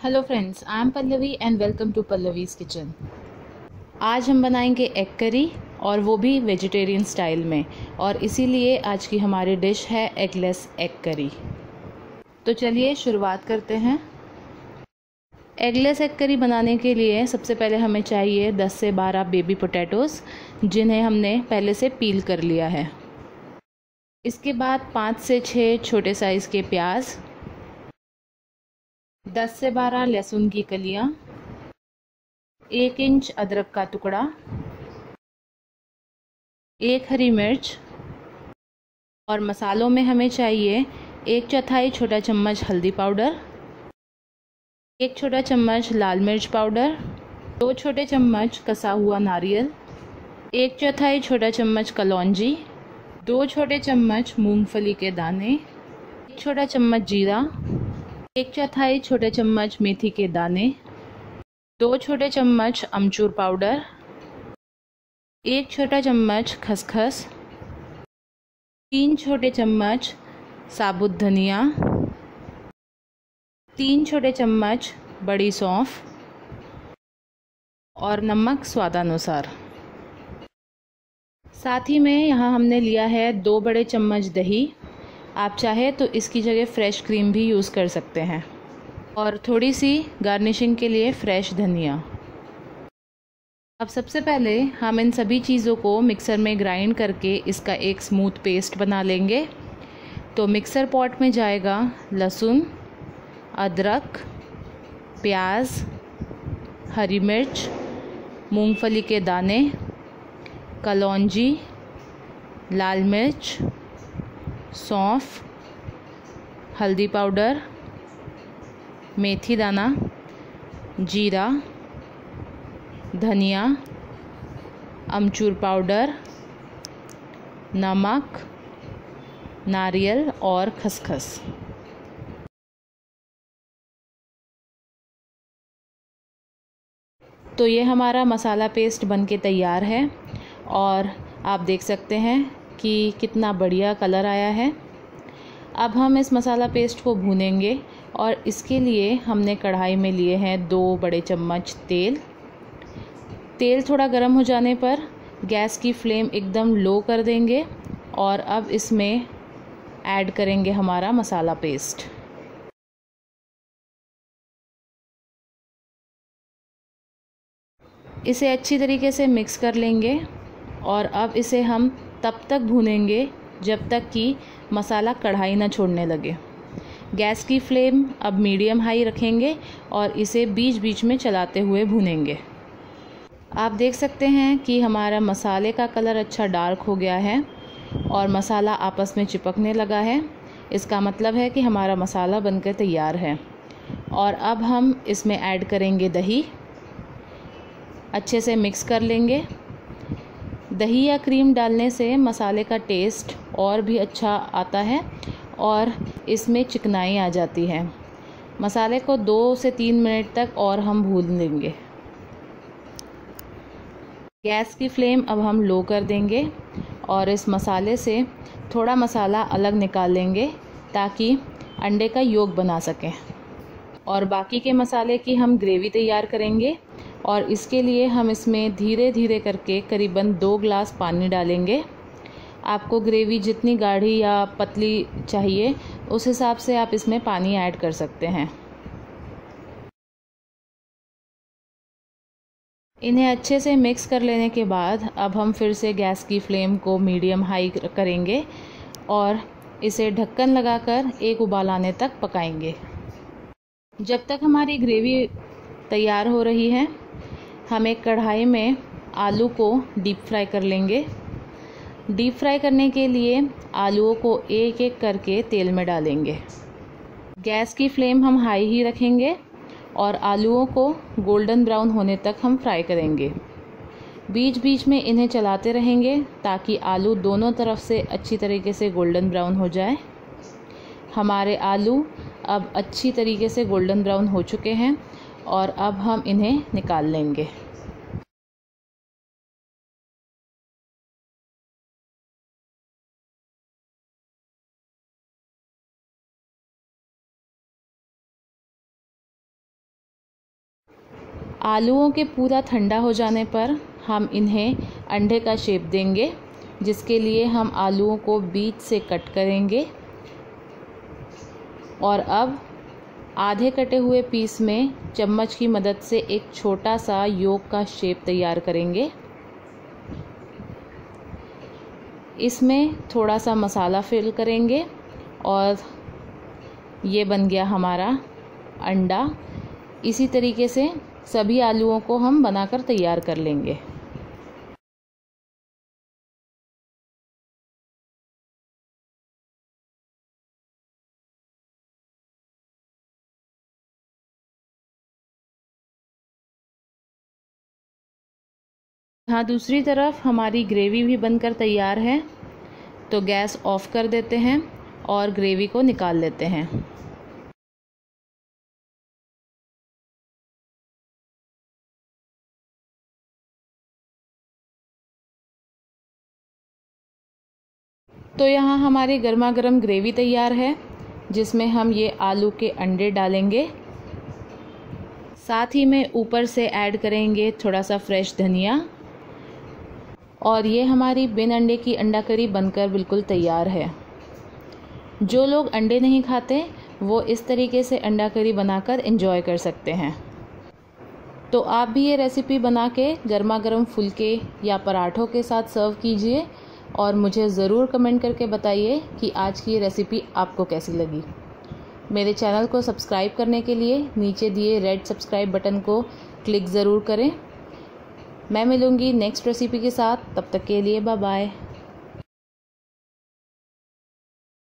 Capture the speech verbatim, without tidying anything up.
Hello friends, I am Pallavi and welcome to Pallavi's kitchen. आज हम बनाएंगे एग करी और वो भी वेजिटेरियन स्टाइल में, और इसीलिए आज की हमारी डिश है एगलेस एग करी। तो चलिए शुरुआत करते हैं। एगलेस एग करी बनाने के लिए सबसे पहले हमें चाहिए दस से बारह बेबी पोटैटोज़, जिन्हें हमने पहले से पील कर लिया है। इसके बाद पाँच से छः छोटे साइज़ के प्याज, दस से बारह लहसुन की कलियाँ, एक इंच अदरक का टुकड़ा, एक हरी मिर्च, और मसालों में हमें चाहिए एक चौथाई छोटा चम्मच हल्दी पाउडर, एक छोटा चम्मच लाल मिर्च पाउडर, दो छोटे चम्मच कसा हुआ नारियल, एक चौथाई छोटा चम्मच कलौंजी, दो छोटे चम्मच मूंगफली के दाने, एक छोटा चम्मच जीरा, एक चौथाई छोटे चम्मच मेथी के दाने, दो छोटे चम्मच अमचूर पाउडर, एक छोटा चम्मच खसखस, तीन छोटे चम्मच साबुत धनिया, तीन छोटे चम्मच बड़ी सौंफ और नमक स्वादानुसार। साथ ही में यहाँ हमने लिया है दो बड़े चम्मच दही। आप चाहे तो इसकी जगह फ्रेश क्रीम भी यूज़ कर सकते हैं, और थोड़ी सी गार्निशिंग के लिए फ्रेश धनिया। अब सबसे पहले हम इन सभी चीज़ों को मिक्सर में ग्राइंड करके इसका एक स्मूथ पेस्ट बना लेंगे। तो मिक्सर पॉट में जाएगा लहसुन, अदरक, प्याज, हरी मिर्च, मूंगफली के दाने, कलौंजी, लाल मिर्च, सौंफ, हल्दी पाउडर, मेथी दाना, जीरा, धनिया, अमचूर पाउडर, नमक, नारियल और खसखस। तो ये हमारा मसाला पेस्ट बनके तैयार है, और आप देख सकते हैं कि कितना बढ़िया कलर आया है। अब हम इस मसाला पेस्ट को भूनेंगे, और इसके लिए हमने कढ़ाई में लिए हैं दो बड़े चम्मच तेल। तेल थोड़ा गर्म हो जाने पर गैस की फ्लेम एकदम लो कर देंगे, और अब इसमें ऐड करेंगे हमारा मसाला पेस्ट। इसे अच्छी तरीके से मिक्स कर लेंगे, और अब इसे हम तब तक भूनेंगे जब तक कि मसाला कढ़ाई ना छोड़ने लगे। गैस की फ्लेम अब मीडियम हाई रखेंगे और इसे बीच बीच में चलाते हुए भूनेंगे। आप देख सकते हैं कि हमारा मसाले का कलर अच्छा डार्क हो गया है और मसाला आपस में चिपकने लगा है। इसका मतलब है कि हमारा मसाला बनकर तैयार है। और अब हम इसमें ऐड करेंगे दही। अच्छे से मिक्स कर लेंगे। दही या क्रीम डालने से मसाले का टेस्ट और भी अच्छा आता है और इसमें चिकनाई आ जाती है। मसाले को दो से तीन मिनट तक और हम भून लेंगे। गैस की फ्लेम अब हम लो कर देंगे और इस मसाले से थोड़ा मसाला अलग निकाल लेंगे ताकि अंडे का योक बना सकें। और बाकी के मसाले की हम ग्रेवी तैयार करेंगे, और इसके लिए हम इसमें धीरे धीरे करके करीबन दो ग्लास पानी डालेंगे। आपको ग्रेवी जितनी गाढ़ी या पतली चाहिए उस हिसाब से आप इसमें पानी ऐड कर सकते हैं। इन्हें अच्छे से मिक्स कर लेने के बाद अब हम फिर से गैस की फ्लेम को मीडियम हाई करेंगे और इसे ढक्कन लगाकर एक उबाल आने तक पकाएंगे। जब तक हमारी ग्रेवी तैयार हो रही है, हम एक कढ़ाई में आलू को डीप फ्राई कर लेंगे। डीप फ्राई करने के लिए आलूओं को एक एक करके तेल में डालेंगे। गैस की फ्लेम हम हाई ही रखेंगे और आलूओं को गोल्डन ब्राउन होने तक हम फ्राई करेंगे। बीच बीच में इन्हें चलाते रहेंगे ताकि आलू दोनों तरफ से अच्छी तरीके से गोल्डन ब्राउन हो जाए। हमारे आलू अब अच्छी तरीके से गोल्डन ब्राउन हो चुके हैं और अब हम इन्हें निकाल लेंगे। आलूओं के पूरा ठंडा हो जाने पर हम इन्हें अंडे का शेप देंगे, जिसके लिए हम आलूओं को बीच से कट करेंगे और अब आधे कटे हुए पीस में चम्मच की मदद से एक छोटा सा योग का शेप तैयार करेंगे। इसमें थोड़ा सा मसाला फिल करेंगे और ये बन गया हमारा अंडा। इसी तरीके से सभी आलूओं को हम बनाकर तैयार कर लेंगे। हाँ, दूसरी तरफ हमारी ग्रेवी भी बनकर तैयार है, तो गैस ऑफ कर देते हैं और ग्रेवी को निकाल लेते हैं। तो यहाँ हमारी गर्मा गर्म ग्रेवी तैयार है, जिसमें हम ये आलू के अंडे डालेंगे। साथ ही में ऊपर से ऐड करेंगे थोड़ा सा फ्रेश धनिया। और ये हमारी बिन अंडे की अंडा करी बनकर बिल्कुल तैयार है। जो लोग अंडे नहीं खाते वो इस तरीके से अंडा करी बनाकर एंजॉय कर सकते हैं। तो आप भी ये रेसिपी बना के गर्मा गर्म फुलके या पराठों के साथ सर्व कीजिए और मुझे ज़रूर कमेंट करके बताइए कि आज की ये रेसिपी आपको कैसी लगी। मेरे चैनल को सब्सक्राइब करने के लिए नीचे दिए रेड सब्सक्राइब बटन को क्लिक ज़रूर करें। मैं मिलूँगी नेक्स्ट रेसिपी के साथ, तब तक के लिए बाय बाय।